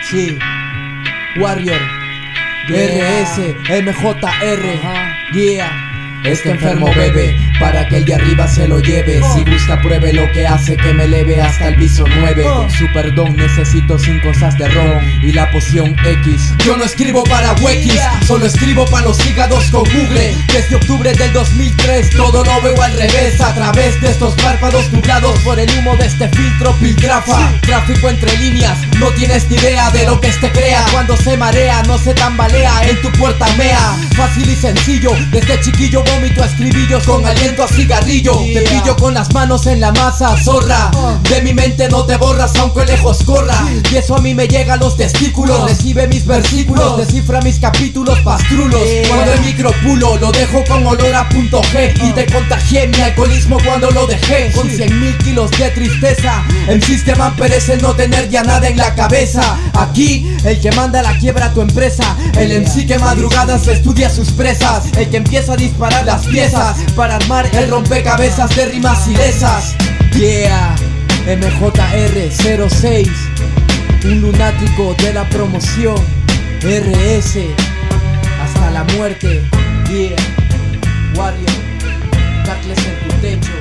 Sí, Warrior, RS, MJR, yeah. Este enfermo bebe para que el de arriba se lo lleve. Si busca pruebe lo que hace que me eleve hasta el piso 9. Con su perdón necesito 5 cosas de ron y la poción X. Yo no escribo para Wekis, solo escribo para los hígados con Google. Desde octubre del 2003 todo lo veo al revés, a través de estos párpados nublados por el humo de este filtro piltrafa. Tráfico entre líneas, No tienes ni idea de lo que este crea. cuando se marea no se tambalea, en tu puerta mea. Fácil y sencillo, desde chiquillo vómito a escribillos Con aliento a cigarrillo, Te pillo con las manos en la masa, zorra. de mi mente no te borras aunque lejos corra. Y eso a mí me llega a los testículos. Recibe mis versículos, descifra mis capítulos pastrulos. Cuando el micro pulo, lo dejo con olor a punto G. Y te contagié mi alcoholismo cuando lo dejé. Con 100.000 kilos de tristeza, El sistema perece en no tener ya nada en la cabeza. Aquí, el que manda la quiebra a tu empresa. el MC que madrugadas estudia sus presas. El que empieza a disparar las piezas para armar El rompecabezas de rimas ilesas. Yeah, MJR06, un lunático de la promoción. RS, hasta la muerte. Yeah, Warrior, tacles en tu techo.